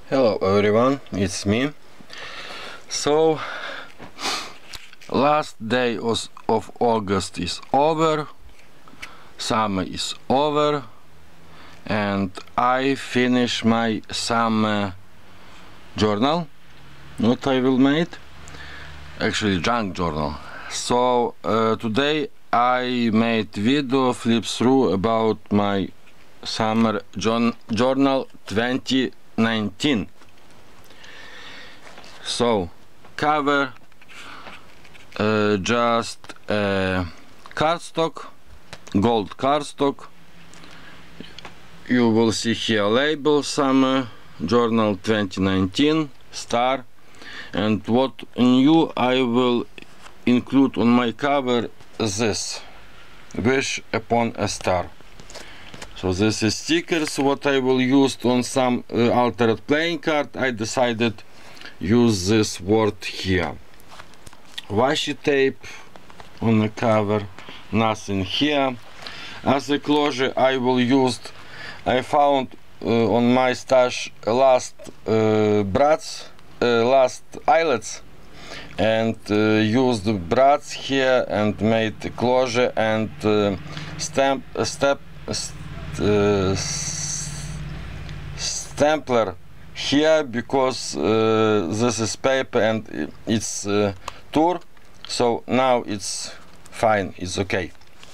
Hello everyone, it's me. So, last day of August is over, summer is over, and I finish my summer journal, what I will make, actually junk journal. So today I made video flip through about my summer journal 2019. So cover just cardstock, gold cardstock. You will see here label summer journal 2019 star, and what new I will include on my cover this wish upon a star. So this is stickers what I will use on some altered playing card. I decided use this word here. Washi tape on the cover, nothing here. As a closure I will use, I found on my stash last last eyelets, and used the brads here and made the closure and stapler here, because this is paper and it's tour, so now it's fine, it's okay.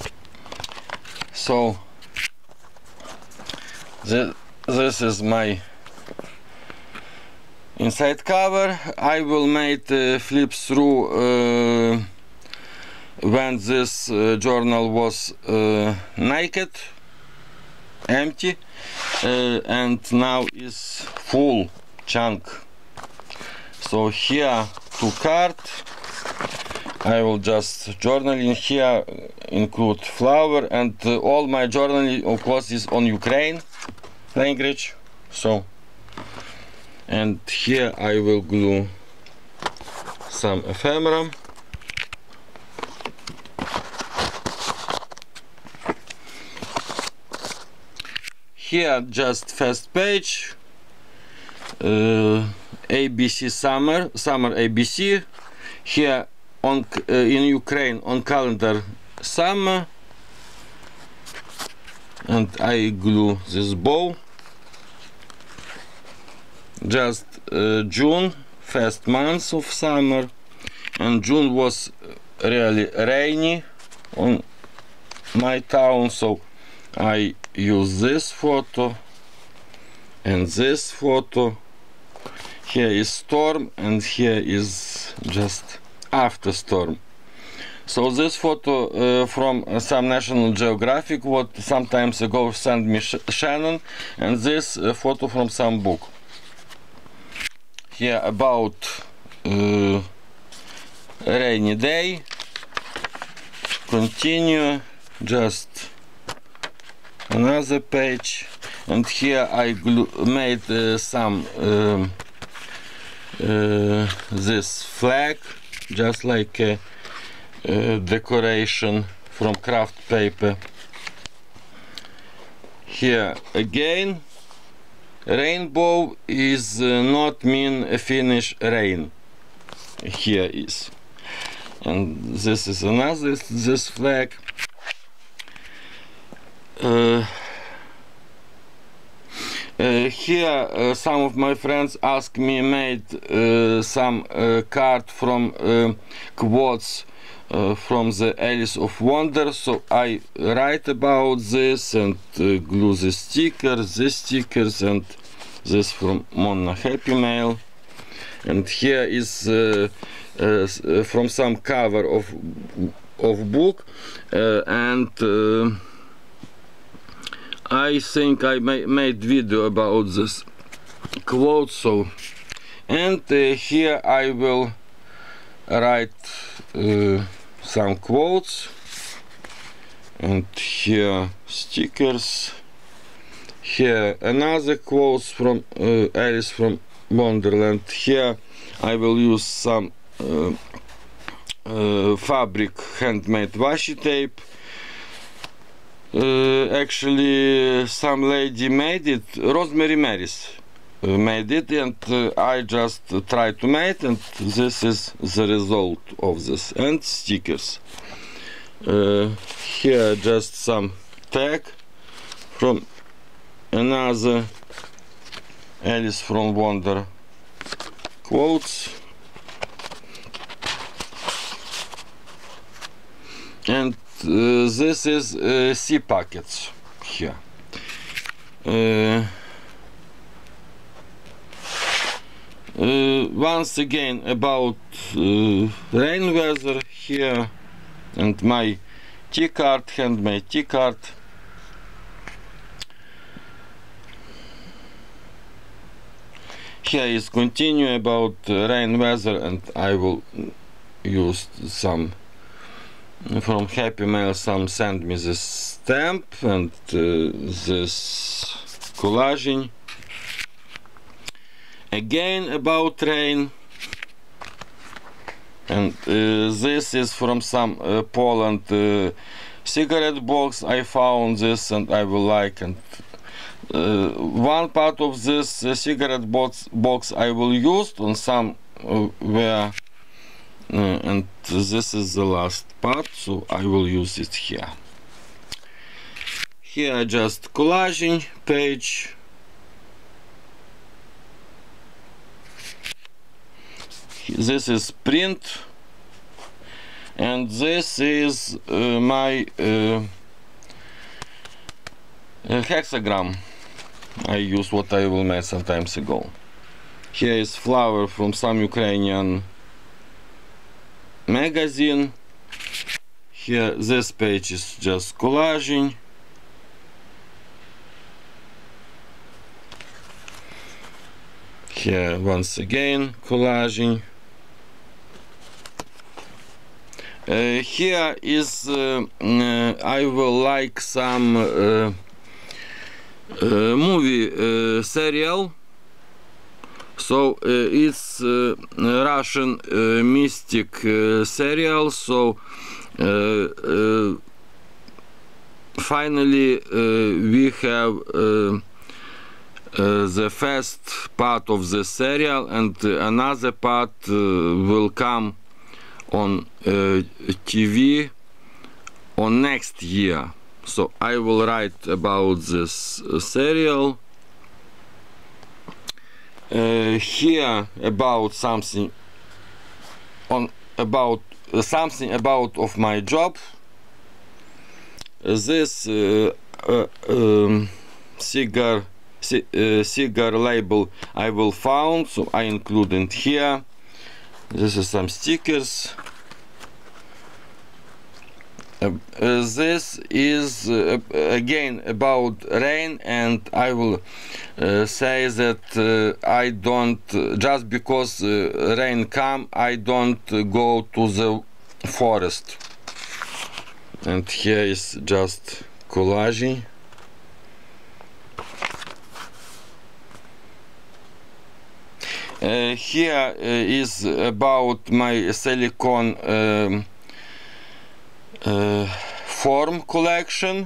So this is my inside cover. I will make flip through when this journal was naked, empty, and now is full chunk. So here two card. I will just journal in here, include flower, and all my journaling of course is on Ukraine language. So, and here I will glue some ephemera. Here just first page, ABC summer ABC. Here on in Ukraine on calendar summer, and I glue this bow. Just June, first month of summer, and June was really rainy on my town, so I use this photo and this photo. Here is storm and here is just after storm. So this photo from some National Geographic what sometimes ago sent me Shannon, and this photo from some book. Here about rainy day. Continue, just another page, and here I made some this flag, just like a decoration from craft paper. Here again, rainbow is not mean a finish rain. Here is, and this is another this flag. Here some of my friends asked me made some card from quotes from the Alice of Wonder, so I write about this and glue the stickers, these stickers, and this from Mona Happy Mail. And here is from some cover of book, and I think I made video about this quote. So, and here I will write some quotes, and here stickers. Here another quotes from Alice from Wonderland. Here I will use some fabric handmade washi tape. Actually some lady made it, Rosemary Maris made it, and I just try to make, and this is the result of this. And stickers. Here just some tag from another Alice from Wonder quotes, and this is C packets here. Once again about rain weather here, and my tea card, handmade tea card. Here is continue about rain weather, and I will use some from Happy Mail. Some send me this stamp and this collaging. Again about rain, and this is from some Poland cigarette box. I found this and I will like, and one part of this cigarette box I will use on some where, and this is the last part, so I will use it here. Here just collaging page. This is print, and this is my hexagram I use, what I will make some times ago. Here is flower from some Ukrainian magazine. Here this page is just collaging. Here once again collaging. Here is I will like some movie serial. So it's Russian mystic serial. So finally we have the first part of the serial, and another part will come on TV on next year. So I will write about this serial. Here about something about of my job. This cigar label I will found, so I included here. This is some stickers. This is again about rain, and I will say that I don't, just because rain come, I don't go to the forest. And here is just collaging. Here is about my silicone form collection.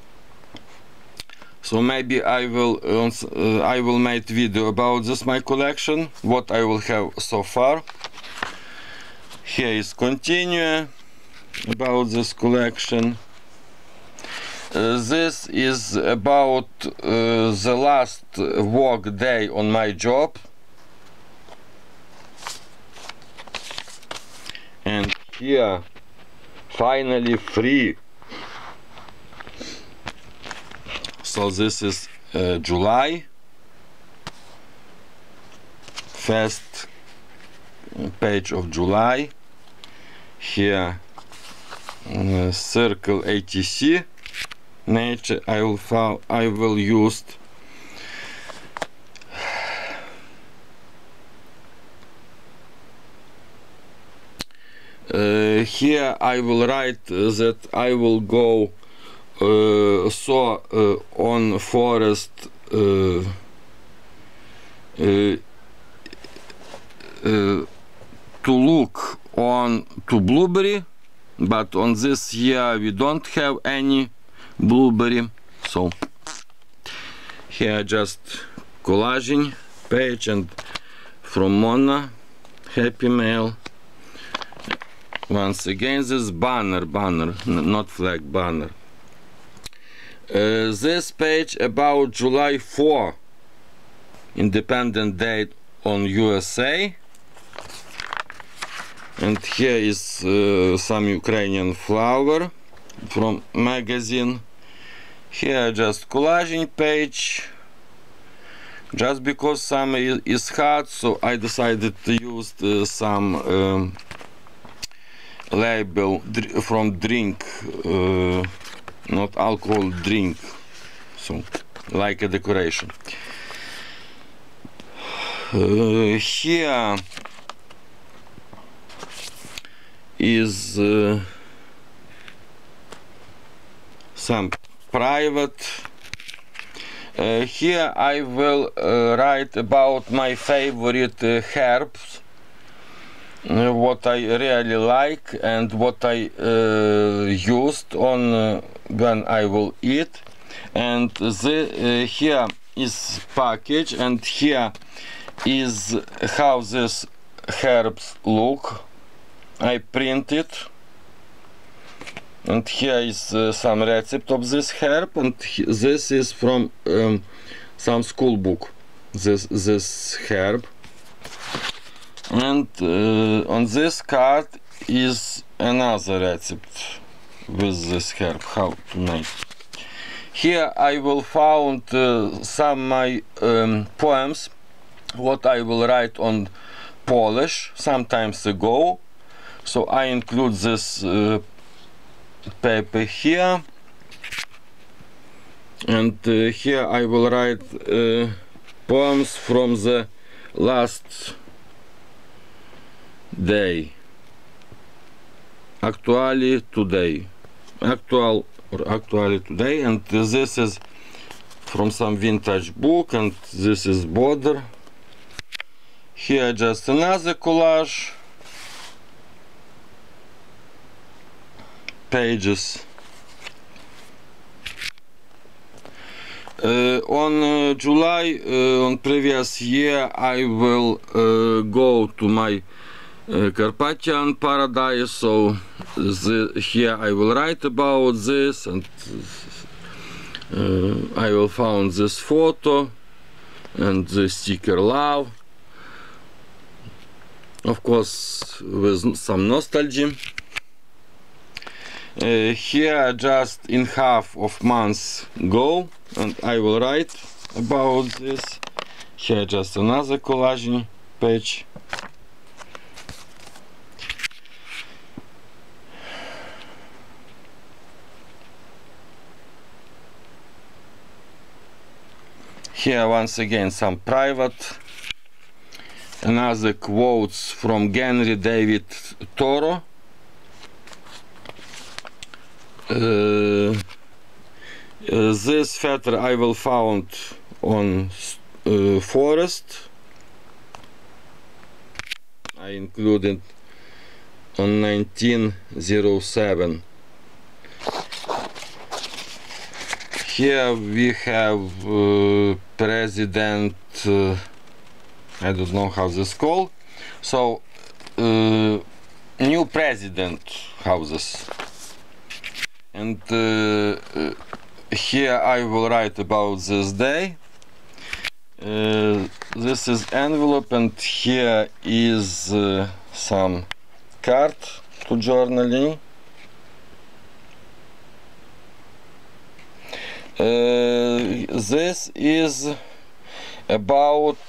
So maybe I will make video about this my collection, what I will have so far. Here is continue about this collection. This is about the last work day on my job. And here, finally free. So this is July. First page of July. Here, circle ATC. Nature I will use. Here I will write that I will go on forest to look on to blueberry, but on this year we don't have any blueberry. So here just collaging page, and from Mona, Happy Mail. Once again, this banner, not flag, banner. This page about July 4, Independent Day on USA. And here is some Ukrainian flower from magazine. Here just collaging page. Just because summer is hot, so I decided to use some label from drink, not alcohol drink, so like a decoration. Here is some private. Here I will write about my favorite herbs, what I really like and what I used on when I will eat. And here is package, and here is how these herbs look. I printed, and here is some recipe of this herb, and this is from some school book, this herb. And on this card is another recipe with this herb, how to make. Here I will found some my poems, what I will write on Polish some times ago. So I include this paper here, and here I will write poems from the last day, actually today, actually today. And this is from some vintage book, and this is border. Here just another collage pages. On July, on previous year, I will go to my Carpathian paradise, so here I will write about this, and I will found this photo and the sticker love, of course with some nostalgia. Here just in half of months go, and I will write about this. Here just another collaging page. Here once again some private, another quotes from Henry David Thoreau. This feather I will found on forest. I included on 1907. Here we have president, I don't know how this called, so new president houses. And here I will write about this day. This is envelope, and here is some card to journaling. This is about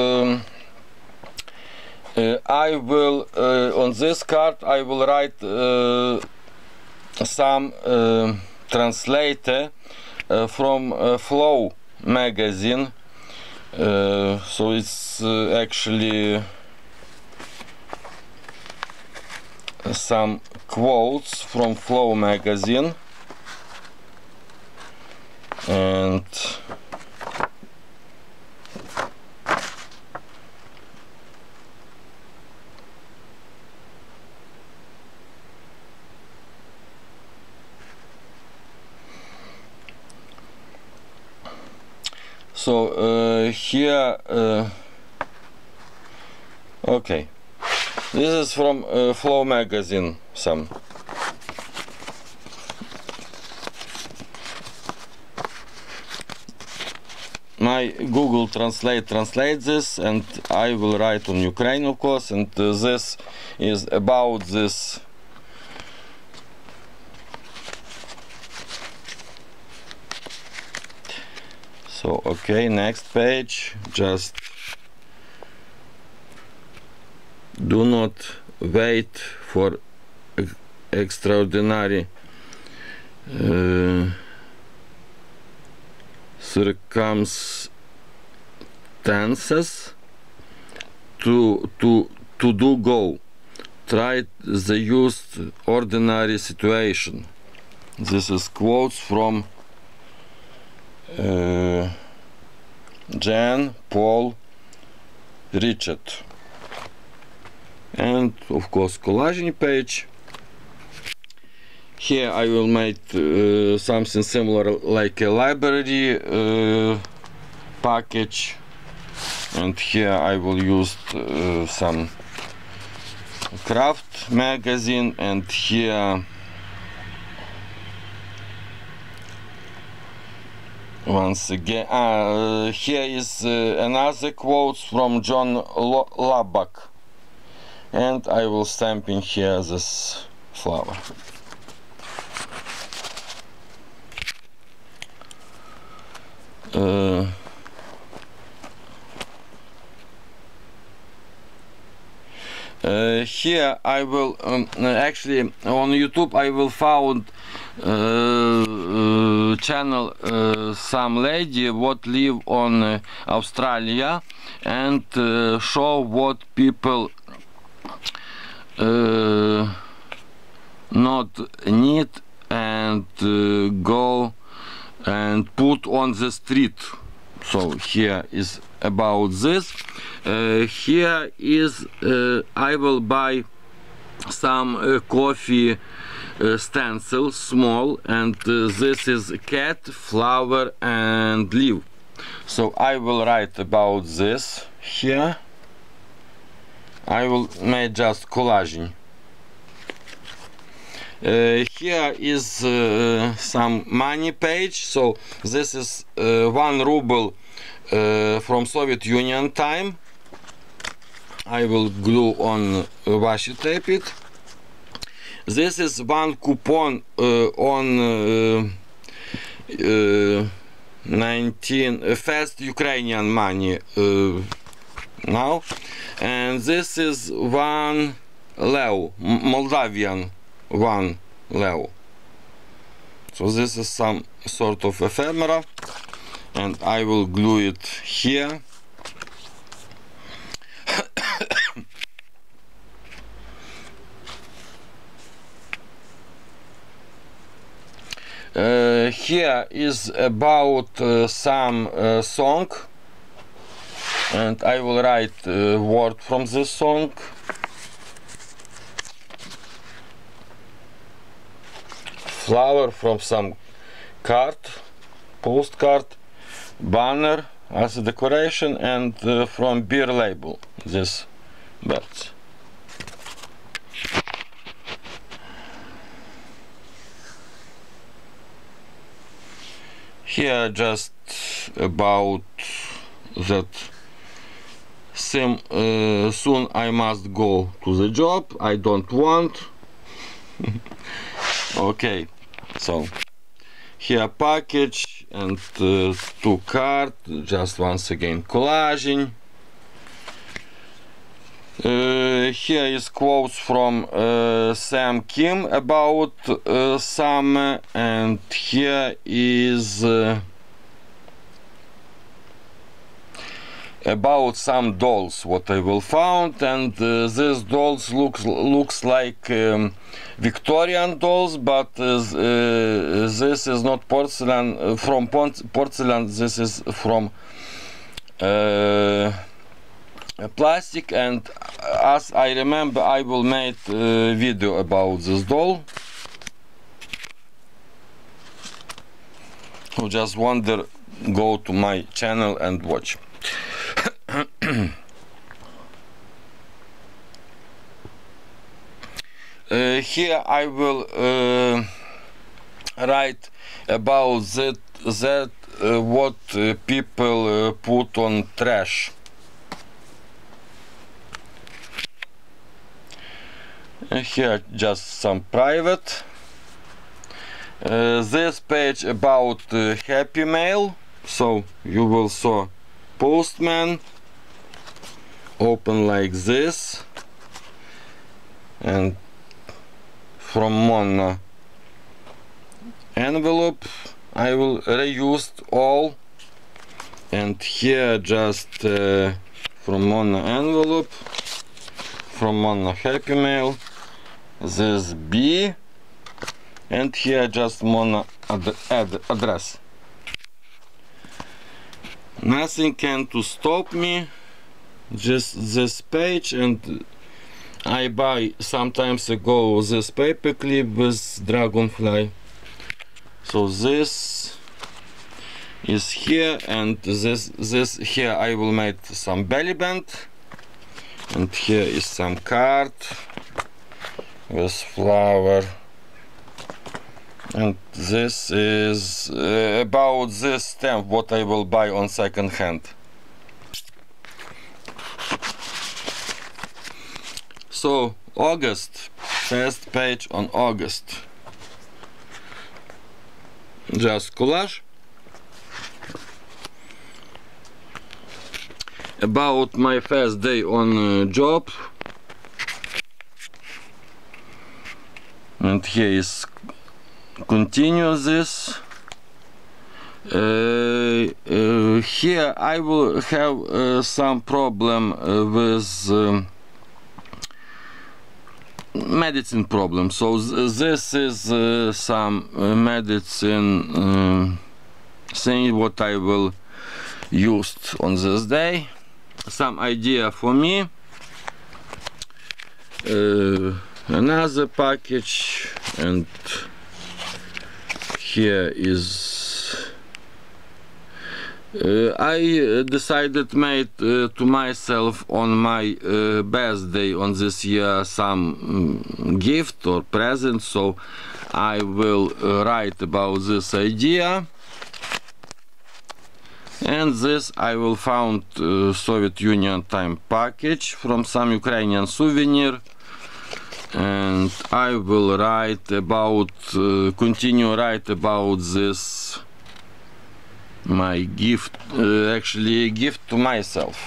I will on this card I will write some translator from Flow magazine, so it's actually some quotes from Flow magazine. And so here Okay, this is from Flow magazine. Some my Google translate this, and I will write on Ukraine, of course, and this is about this so okay, next page. Just do not wait for extraordinary circumstances to do go. Try the used ordinary situation. This is quotes from Jan Paul Richard. And of course collaging page. Here I will make something similar like a library package, and here I will use some craft magazine, and here once again here is another quote from John Lubbock, and I will stamp in here this flower. Here I will actually on YouTube I will found channel some lady what live on Australia, and show what people not need and go and put on the street. So here is about this. Here is I will buy some coffee stencils, small, and this is cat, flower and leaf. So I will write about this here. I will make just collaging. Here is some money page. So this is 1 ruble from Soviet Union time. I will glue on washi tape it. This is 1 coupon on 19 fast Ukrainian money now, and this is 1 lev, Moldavian 1 lev. So this is some sort of ephemera, and I will glue it here. Here is about some song, and I will write word from this song. Flower from some card, postcard, banner as a decoration, and from beer label, this birds. Here just about that soon I must go to the job, I don't want. Okay, so here package and 2 card, just once again collaging. Here is quotes from Sam Kim about summer, and here is about some dolls what I will found, and these dolls looks like Victorian dolls, but this is not porcelain from porcelain, this is from plastic, and as I remember I will make a video about this doll. Who just wonder, go to my channel and watch. here I will write about that what people put on trash. Here just some private. This page about Happy Mail, so you will saw postman, open like this, and from Mona envelope I will reuse all, and here just from Mona envelope, from Mona Happy Mail, this B, and here just Mona address. Nothing can to stop me, just this page. And I buy sometimes ago this paper clip with dragonfly, so this is here, and this here I will make some belly band, and here is some card with flower, and this is about this stamp what I will buy on second hand. So August, first page on August, just collage about my first day on job, and here is continue this. Here I will have some problem with medicine problem, so this is some medicine thing what I will use on this day. Some idea for me. Another package, and here is I decided made to myself on my birthday on this year some gift or present, so I will write about this idea. And this I will found Soviet Union time package from some Ukrainian souvenir, and I will write about continue write about this my gift, actually gift to myself.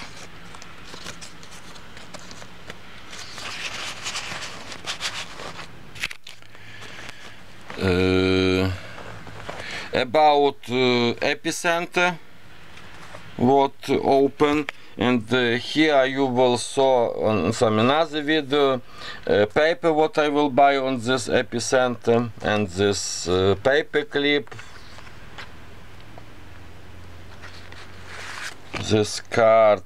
About epicenter what open, and here you will saw on some another video paper what I will buy on this epicenter, and this paper clip, this card,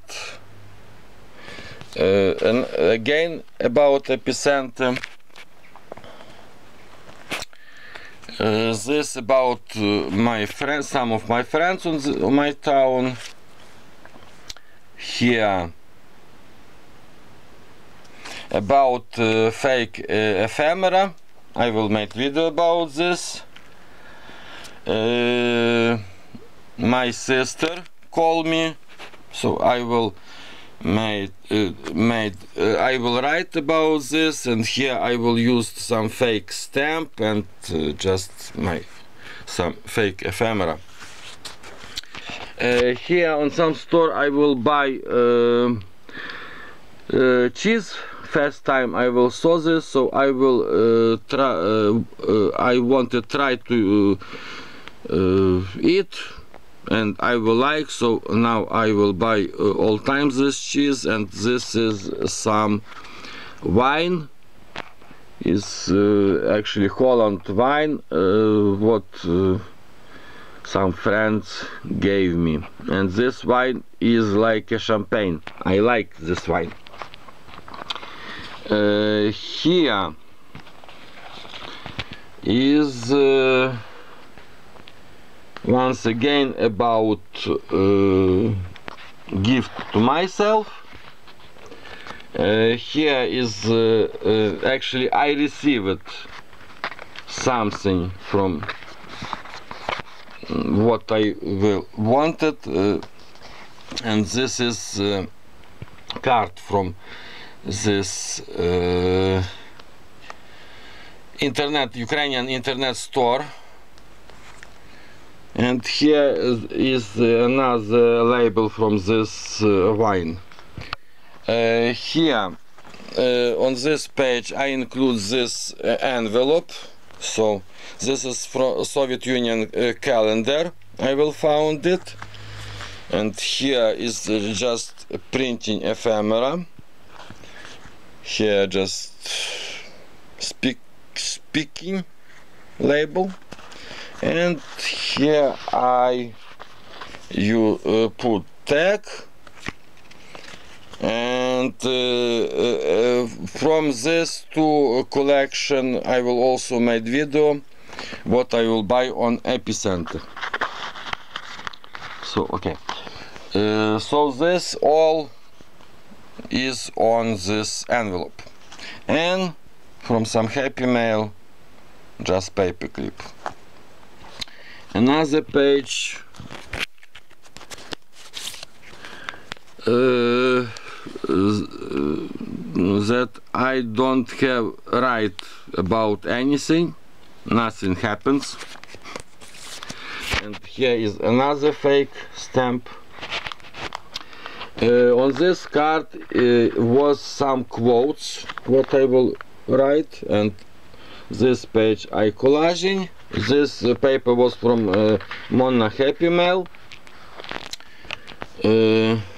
and again about epicenter. This about my friends, some of my friends on my town. Here about fake ephemera, I will make video about this. My sister called me, so I will I will write about this, and here I will use some fake stamp and just some fake ephemera. Here on some store I will buy cheese. First time I will saw this, so I will try. I want to try to eat, and I will like. So now I will buy all times this cheese, and this is some wine. Is actually Holland wine. What? Some friends gave me, and this wine is like a champagne. I like this wine. Here is once again about gift to myself, Here is actually I received something from what I wanted, and this is card from this Ukrainian internet store, and here is another label from this wine. Here on this page I include this envelope. So this is from Soviet Union calendar. I will found it, and here is just printing ephemera. Here just speaking label, and here you put tag. And from this two collection I will also make video what I will buy on Epicenter. So okay, so this all is on this envelope, and from some Happy Mail just paperclip. Another page that I don't have write about anything, nothing happens. And here is another fake stamp. On this card was some quotes what I will write, and this page I collaging. This paper was from Monna Happy Mail.